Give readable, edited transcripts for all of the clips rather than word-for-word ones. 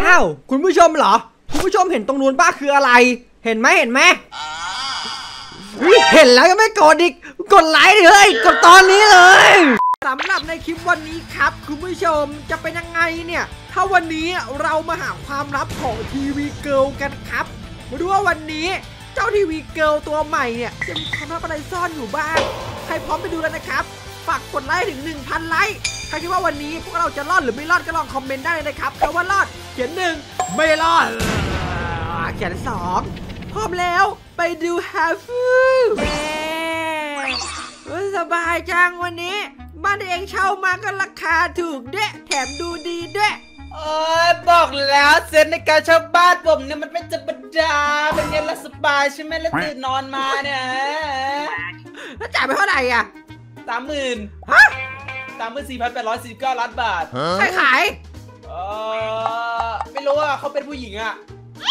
อ้าวคุณผู้ชมเหรอคุณผู้ชมเห็นตรงนู้นป้าคืออะไรเห็นไหมเห็นแล้วยังไม่กดอีกกดไลค์ดิเฮ้ยกดตอนนี้เลยสำหรับในคลิปวันนี้ครับคุณผู้ชมจะเป็นยังไงเนี่ยถ้าวันนี้เรามาหาความลับของทีวีเกิร์ลกันครับมาดูว่าวันนี้เจ้าทีวีเกิร์ลตัวใหม่เนี่ยจะมีความลับอะไรซ่อนอยู่บ้างใครพร้อมไปดูแล้วนะครับฝากกดไลค์ถึง 1,000 ไลค์ใครคิดว่าวันนี้พวกเราจะรอดหรือไม่รอดก็ลองคอมเมนต์ได้เลยนะครับคำว่ารอดเขียน1ไม่รอดเขียน2พร้อมแล้วไปดูฮาฟูสบายจังวันนี้บ้านเองเช่ามาก็ราคาถูกด้วยแถมดูดีด้วยบอกแล้วเซนในการเช่าบ้านผมเนี่ยมันไม่ธรรมดาเป็นไงล่ะสบายใช่ไหมแล้วตื่นนอนมาเนี่ยแล้วจ่ายไปเท่าไหร่อ่ะ 30,000 ฮะ 34,849 ล้านบาทใครขายไม่รู้ว่าเขาเป็นผู้หญิงอ่ะ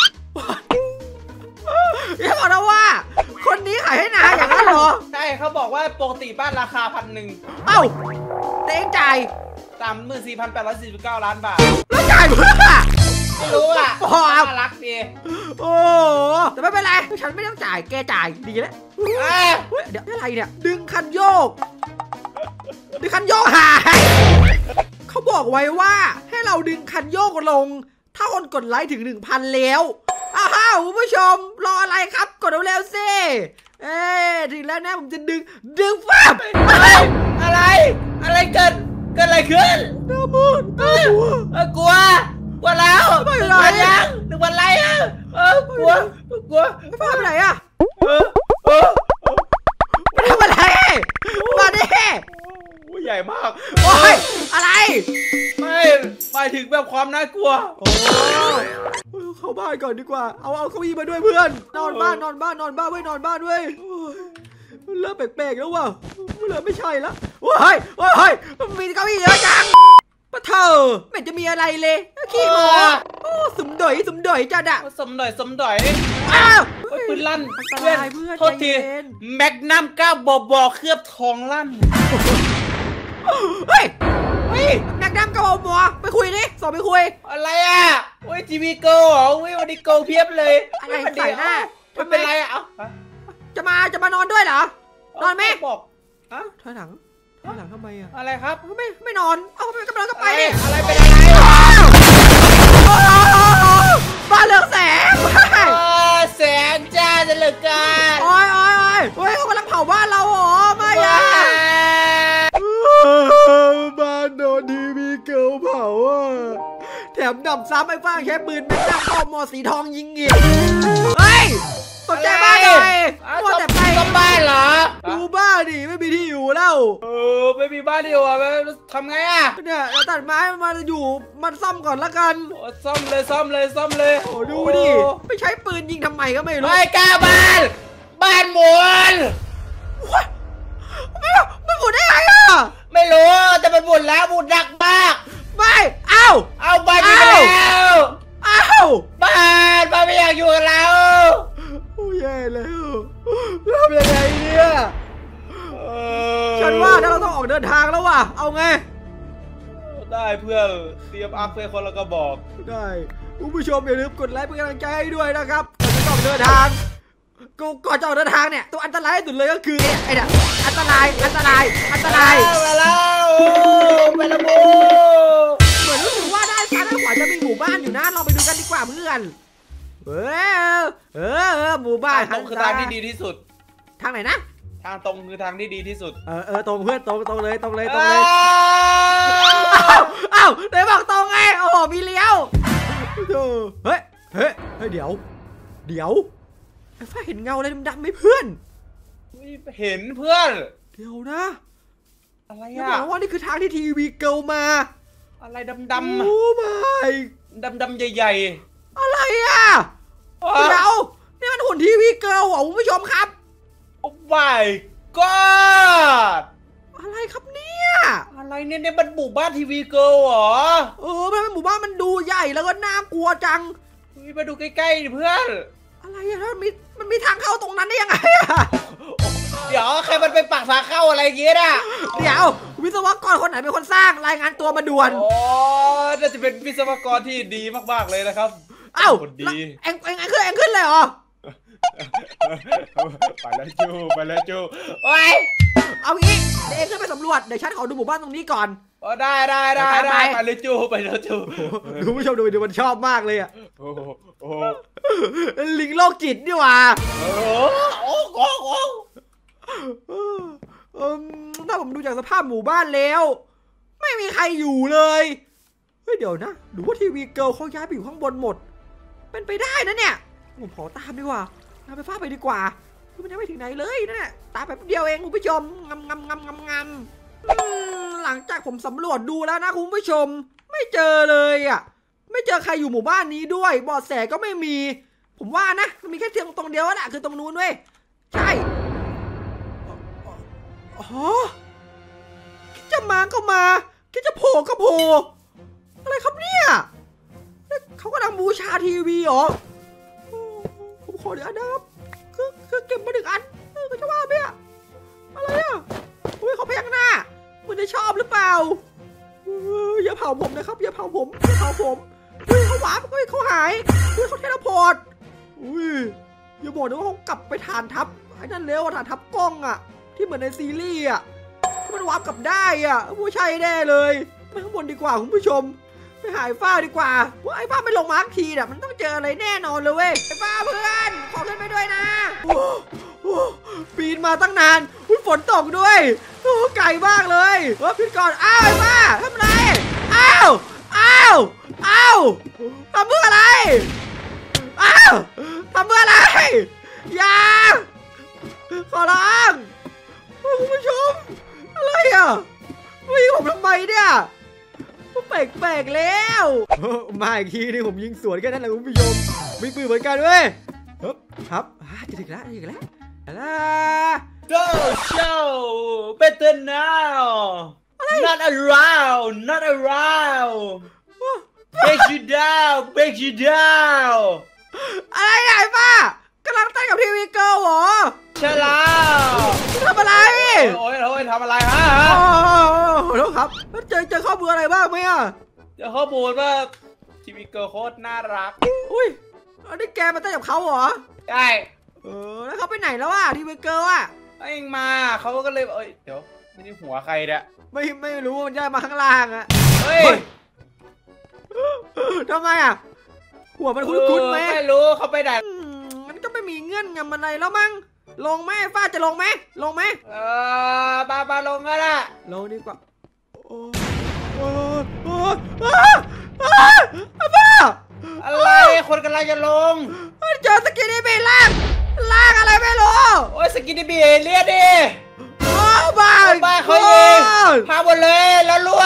อย่าบอกนะว่าคนนี้ขายให้นายอย่างนั้นเหรอใช่เขาบอกว่าปกติบ้านราคา1,000 เอ้าเต็งจ่าย 34,849 ล้านบาทแล้วจ่ายเพื่อไม่รู้อ่ะน่ารักดีโอ้แต่ไม่เป็นไรฉันไม่ต้องจ่ายแกจ่ายดีแล้วเดี๋ยวอะไรเนี่ยดึงคันโยกหายเขาบอกไว้ว่าให้เราดึงคันโยกลงถ้าคนกดไลค์ถึง 1,000 แล้วอ้าวคุณผู้ชมรออะไรครับกดเร็วๆสิถึงแล้วนะผมจะดึงฟ้าอะไรเกิดอะไรขึ้นน้ามืดกลัวแล้ว1,000ยัง1,000ไรอ่ะกลัวฟ้าไปไหนอ่ะมาทำอะไรมาดิใหญ่มากโอ้ยอะไรไม่ไปถึงแบบความน่ากลัวเข้าบ้านก่อนดีกว่าเอาเก้าอี้มาด้วยเพื่อนนอนบ้านเว้ยนอนบ้านเว้ยเริ่มแปลกๆแล้วว่ะเริ่มไม่ใช่แล้วเฮ้ยมีเก้าอี้เยอะจังปะเธอไม่จะมีอะไรเลยขี้โม้สมดอยจัดอะสมดอยอ้าวปืนลั่นเพื่อนโทษทีแมกนัม9บอเคลือบทองลั่นเฮ้ยนักดำกับบัวไปคุยดิสอบไปคุยอะไรอ่ะทีวีโกเหรอวันนี้โกเพียบเลยอะไรใส่หน้าไม่เป็นไรอ่ะจะมานอนด้วยเหรอนอนไหมบอกถอยหลังทำไมอ่ะอะไรครับไม่นอนเอาไปกำลังก็ไปดิอะไรเป็นอะไรบ้านเรืองแสงแสงจ้าจะเหลือเกินโอ้ยเขากำลังเผาบ้านเราเหรอไม่อ่ะบ้านโดนทีวีเกิร์ลเผาอ่ะแถมนำซ้ำไอ้ฟ้าแค่ปืนแม่งนั่งมอสีทองยิงอีกเฮ้ยสนใจบ้านเลยว่าแต่ไปบ้านเหรอดูบ้านดิไม่มีที่อยู่แล้วไม่มีบ้านที่อยู่อ่ะทำไงอ่ะเนี่ยเราตัดไม้มาอยู่มันซ่อมก่อนละกันซ่อมเลยโอ้ดูดิไม่ใช้ปืนยิงทำไมก็ไม่รู้ไม่กล้าบ้านหมุนไม่หมุนได้ไงอ่ะไม่รู้แต่มันหมุนแล้วหมุนหนักมากไม่เอาบ้านไปแล้วบ้านไม่อยากอยู่กับเราโอ้แย่แล้วทำยังไงเนี่ยฉันว่าถ้าเราต้องออกเดินทางแล้วว่ะเอาไงได้เพื่อนเตรียมอัพเพื่อนคนละก็บอกได้คุณผู้ชมอย่าลืมกดไลค์เป็นกำลังใจให้ด้วยนะครับก่อนจะออกเดินทางก่อนจะออกเดินทางเนี่ยตัวอันตรายที่สุดเลยก็คือไอ้เนี่ยอันตรายไปแล้วเหมือนรู้สึกว่าด้านซ้ายด้านขวาจะมีหมู่บ้านอยู่นะเราไปดูกันดีกว่าเพื่อนหมู่บ้านทางคือทางที่ดีที่สุดทางไหนนะทางตรงคือทางที่ดีที่สุดตรงเพื่อนตรงเลยอ้าวไหนบอกตรงไงโอ้โหมีเลี้ยวเฮ้ยเดี๋ยวไอ้ฟ้าเห็นเงาอะไรดำๆไหมเพื่อนเห็นเพื่อนเดี๋ยวนะอะไรอ่ะบอกว่านี่คือทางที่ทีวีเกิร์ลมาอะไรดำโอ้ไม่ดำใหญ่อะไรอ่ะเดี๋ยวนี่มันหุ่นทีวีเกิร์ลเหรอคุณผู้ชมครับโอ้ my god อะไรครับเนี่ยอะไรเนี่ยมันหมู่บ้านทีวีเกิร์ลเหรอมันเป็นหมู่บ้านมันดูใหญ่แล้วก็น่ากลัวจังมาดูใกล้ๆเพื่อนอะไรอะมันมีทางเข้าตรงนั้นได้ยังไงอะเดี๋ยวใครมันไปปักฝาเข้าอะไรเงี้ยน่ะเดี๋ยววิศวกรคนไหนเป็นคนสร้างรายงานตัวมาด่วนโอ้น่าจะเป็นวิศวกรที่ดีมากๆเลยนะครับเอ้าคนดีเอ็งขึ้นเลยเหรอไปแล้วจูโอ้ยเอางี้เดี๋ยวเอ็งขึ้นไปสำรวจเดี๋ยวฉันขอดูหมู่บ้านตรงนี้ก่อนได้ไปเลยจูคุณผู้ชมดูมันชอบมากเลยอ่ะโอ้ลิงโรคจิตนี่หว่าถ้าผมดูจากสภาพหมู่บ้านแล้วไม่มีใครอยู่เลยเฮ้ยเดี๋ยวนะดูว่าทีวีเกิร์ลเขาย้ายไปอยู่ข้างบนหมดเป็นไปได้นะเนี่ยผมขอตามดีกว่าตามไปฟ้าไปดีกว่ามันยังไม่ถึงไหนเลยนะเนี่ยตามไปเดียวเองคุณผู้ชมงำหลังจากผมสำรวจดูแล้วนะคุณผู้ชมไม่เจอเลยอ่ะไม่เจอใครอยู่หมู่บ้านนี้ด้วยเบาะแสก็ไม่มีผมว่านะมันมีแค่ตรงเดียวแหละคือตรงนู้นเว้ยใช่อ๋อคิดจะมาก็มาคิดจะโผล่ก็โผล่อะไรครับเนี่ยเขากำลังบูชาทีวีเหรอผมขอเดี๋ยวนะครับคือเก็บมาหนึ่งอันก็จะว่าไหมอะอะไรอะเฮ้ยเขาพยักหน้ามันจะชอบหรือเปล่าอย่าเผาผมนะครับอย่าเผาผมเฮ้ยเขาหวานเขาหายเฮ้ยเขาเทเลพอร์ตอย่าบอกนะว่าเขากลับไปฐานทัพไอ้นั่นเร็วฐานทัพกล้องอะที่เหมือนในซีรีส์อะมันวาร์ปกลับได้อะผู้ชายแน่เลยไปข้างบนดีกว่าคุณผู้ชมไปหาไอ้ฟ้าดีกว่าว่าไอ้ฟ้าไม่ลงมาร์คทีน่ะมันต้องเจออะไรแน่นอนเลยเว้ยไอ้ฟ้าเพื่อนขอขึ้นไปด้วยนะปีนมาตั้งนานฝนตกด้วยไกลมากเลยขึ้นก่อนอ้าวไอ้ฟ้าทำไรอ้าวทำเพื่ออะไรอ้าวทำเพื่ออะไรอย่าขอร้องคุณผู้ชมอะไรอ่ะวิ่งผมทำไมเนี่ยแปลกแล้วมาอีกทีนี่ผมยิงสวนแค่นั้นแหละคุณผู้ชมมีปืนเหมือนกันเว้ยครับจะถึงแล้ว Go show better now not around break you down อะไรไหนป้ากำลังเต้นกับทีวีเกิร์ลเหรอใช่แล้วทำอะไรโอ้ยทำอะไรฮะขอโทษครับเจอข้อมูลอะไรบ้างไหมอ่ะเจอข้อมูลว่าทีวีเกิร์ลโคตรน่ารักอุ้ยอันนี้แกมาเต้นกับเขาเหรอใช่แล้วเขาไปไหนแล้วอ่ะทีวีเกิร์ลอ่ะเองมาเขาก็เลยเดี๋ยวไม่ได้หัวใครเนี่ยไม่รู้มันย้ายมาข้างล่างอ่ะเฮ้ยทำไมอ่ะหัวมันคุ้นๆไหมไม่รู้เขาไปไหนมันก็ไม่มีเงื่อนงำอะไรแล้วมั้งลงไหมฟ้าจะลงไหมปาลงก็ได้ลงดีกว่าอะไรคนกำลังจะลงเจอสกินนี่บีลากอะไรไม่รู้โอ้ยสกินนี่บีเรียดดิบ้าเขายิงพาหมดเลยแล้วรั่ว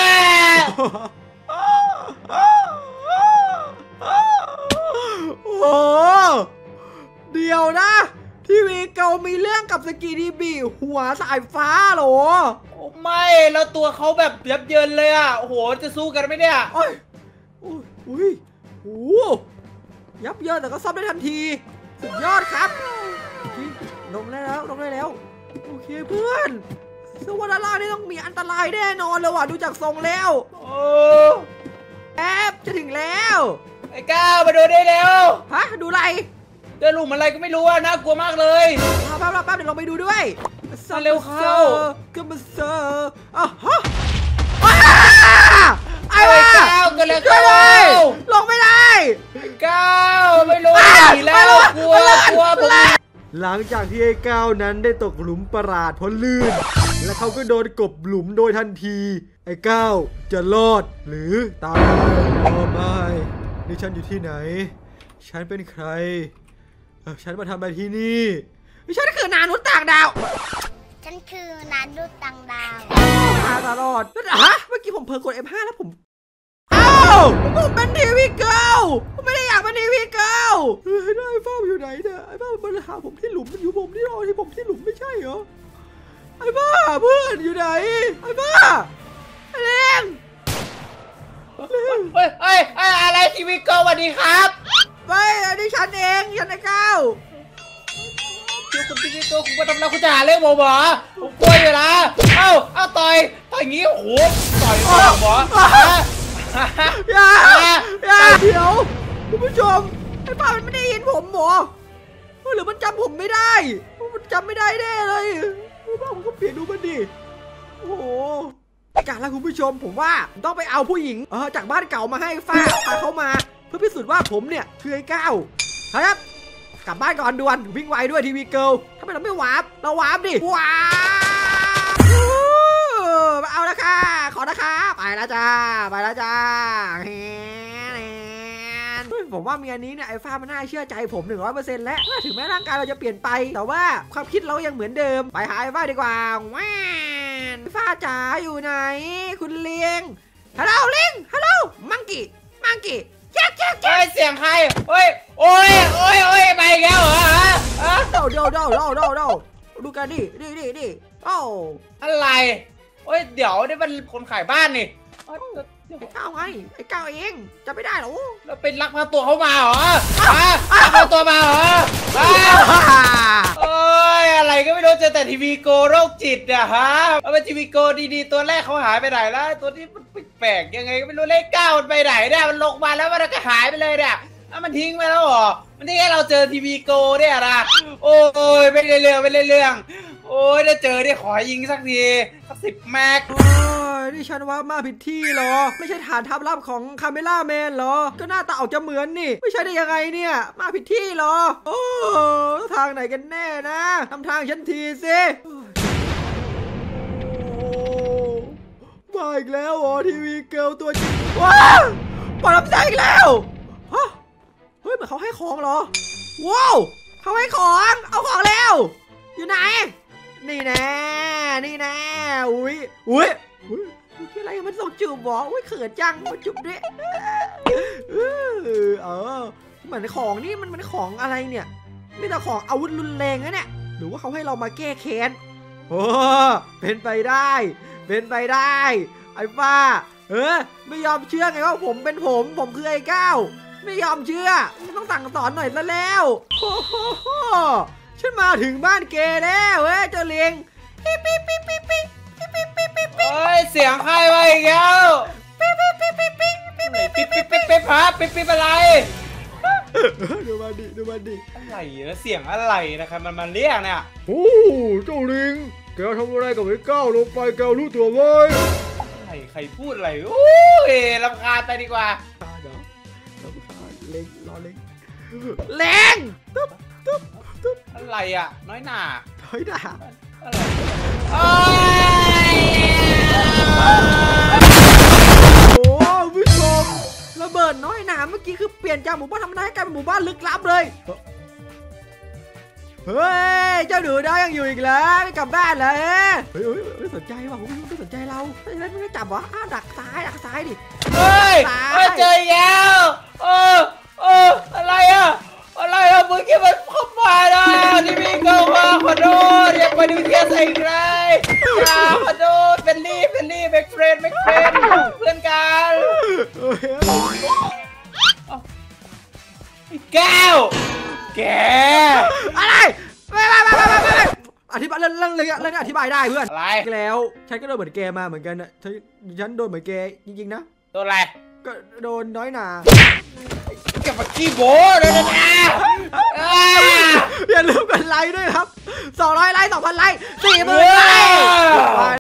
โอ้เดี๋ยวนะทีวีเก่ามีเรื่องกับสกีดีบีหัวสายฟ้าเหรอไม่แล้วตัวเขาแบบยับเยินเลยอ่ะโอ้โหจะสู้กันไหมเนี่ยยับเยินแต่ก็ซ่อมได้ทันทีสุดยอดครับลงได้แล้วโอเคเพื่อนสวัสดิ์ล่านี่ต้องมีอันตรายแน่นอนเลยว่ะดูจากทรงแล้วแอบจะถึงแล้วไอ้ก้าวมาดูได้แล้วฮะดูอะไรเจอหลุมอะไรก็ไม่รู้อ่ะน่ากลัวมากเลยแป๊บเดี๋ยวลองไปดูด้วยเร็วเข้าก็มาเซอร์ไอ้ก้าวกันเลยลงไม่ได้ก้าวไม่รู้หนีแล้วกลัวผมหลังจากที่ไอ้ก้าวนั้นได้ตกหลุมประหลาดเพราะลื่นและเขาก็โดนกบหลุมโดยทันทีไอ้ก้าวจะรอดหรือตายไม่นี่ฉันอยู่ที่ไหนฉันเป็นใครฉันมาทำอะไรที่นี่ฉันคือนานุษย์ต่างดาวฉันคือนานุษย์ต่างดาวมาตลอดเมื่อกี้ผมเพิ่งกด F5 แล้วผมเป็นทีวีเกิร์ลผมไม่ได้อยากเป็นทีวีเกิร์ลได้ไอ้ฟ้าอยู่ไหนเนี่ยไอ้ฟ้ามันหาผมที่หลุมมันอยู่ผมที่รอที่ผมที่หลุมไม่ใช่เหรอไอ้บ้าเพื่อนอยู่ไหนไอ้บ้าไอ้เล้งอะไรทีวีเกิร์ลสวัสดีครับไม่อันนี้ฉันเองฉันไอ้ก้าวชื่อคุณทีวีโก้คุณมาทำอะไรคุณจะหาเรื่องผมเหรอผมกลัวอยู่นะเอ้าต่อยอย่างงี้โอ้โหต่อยผมเหรออย่าเดี๋ยวคุณผู้ชมไอ้ป้ามันไม่ได้ยินผมหรอหรือมันจำผมไม่ได้มันจำไม่ได้แน่เลยป้าผมก็เปลี่ยนดูมันดิโอ้โหการละคุณผู้ชมผมว่าต้องไปเอาผู้หญิงจากบ้านเก่ามาให้ฟ้าพาเขามาเพื่อพิสูจน์ว่าผมเนี่ยคือไอ้ก้าวครับกลับบ้านก่อนด่วนวิ่งไวด้วยทีวีเกิลทำไมเราไม่วาร์ปเราวาร์ปดิว้าวเอาละค่ะขอนะคะไปแล้วจ้าผมว่าเมียนี้เนี่ยไอ้ฟ้ามันน่าเชื่อใจผม 100% แล้วถึงแม้ร่างกายเราจะเปลี่ยนไปแต่ว่าความคิดเรายังเหมือนเดิมไปหาไอ้ฟ้าดีกว่าว้าวฟ้าจ๋าอยู่ไหนคุณเลี้ยงฮัลโหลลิงฮัลโหลมังกี้แจ๊กเสียงใครโอ้ยไปแล้วเหรอเดี๋ยวดูกันดิโอ้อะไรเดี๋ยวนี่มันคนขายบ้านนี่ไอ้ก้าวไงไอ้ก้าวเองจะไม่ได้หรอเราเป็นลักพาตัวเขามาเหรอลักพาตัวมาเหรออะไรก็ไม่รู้เจอแต่ทีวีโกโรคจิตอะฮะเอาไปทีวีโกดีๆตัวแรกเขาหายไปไหนแล้วตัวที่มันแปลกยังไงก็ไม่รู้เลข9มันไปไหนเนี่ยมันลงมาแล้วมันก็หายไปเลยเนี่ยมันทิ้งไปแล้วเหรอมันทิ้งให้เราเจอทีวีโกเนี่ยนะโอ้ยไม่ได้เรื่องโอ้ยได้เจอได้ขอยิงสักทีสัก10 แม็กนี่ฉันว่ามาผิดที่เหรอไม่ใช่ฐานทัพลับของคาเมล่าแมนเหรอก็หน้าตาออกจะเหมือนนี่ไม่ใช่ได้ยังไงเนี่ยมาผิดที่เหรอโอ้ทางไหนกันแน่นะทำทางฉันทีสิมาอีกแล้วอ๋อทีวีเกิลตัวจริงว้าวปล่อยลำไส้อีกแล้วเฮ้ยเหมือนเขาให้ของเหรอว้าวเขาให้ของเอาของแล้วอยู่ไหนนี่แน่อุ้ยที่อะไรมันส่งจูบบอกอุ้ยเขินจังมาจูบด้วยเหมือนของนี่มันของอะไรเนี่ยนี่แต่ของอาวุธรุนแรงนะเนี่ยหรือว่าเขาให้เรามาแก้แค้นเป็นไปได้ไอ้ป้าไม่ยอมเชื่อไงว่าผมเป็นผมคือไอ้ก้าวไม่ยอมเชื่อต้องสั่งสอนหน่อยซะแล้วฉันมาถึงบ้านเกแล้วเจ้าเลี้ยงปิ๊บเสียงใครวะอีกแล้วปิ๊บอะไรดูมาดิอะไรนะเสียงอะไรนะครับมันเรียกเนี่ยโอ้เจ้าลิงแกทำอะไรกับไอ้ก้าวลงไปแกรู้ตัวไหมใครพูดอะไรโอ้ยรำคาญไปดีกว่าเล็งรอเล็งอะไรอ่ะน้อยหน่าอะไรโอ้ผู้ชมระเบิดน้อยหนาเมื่อกี้คือเปลี่ยนจากหมู่บ้านธรรมดาให้กลายเป็นหมู่บ้านลึกลับเลยเฮ้ยเจ้าหนูได้ยังอยู่อีกแล้วไม่กลับบ้านเลยเฮ้ยไม่สนใจว่ะไม่สนใจเราไม่จับวะดักซ้ายดิเฮ้ยเจอแล้วอะไรอ่ะมึงคิดว่าเข้ามาแล้วที่มีเกามาขอโทษอยากไปดูเทียใส่ใครขอโทษเป็นลี่แบ็คเฟรนด์เพื่อนกันแก้วแกอะไรไม่อธิบายเรื่องอธิบายได้เพื่อนอะไรแล้วฉันก็โดนเหมือนแกมาเหมือนกันนะฉันโดนเหมือนแกจริงๆนะโดนอะไรก็โดนน้อยหนากับกี้โบเลยนะอย่าลืมกดไลค์ด้วยครับ200 ไลค์ 2,000 ไลค์ 40,000 ไลค์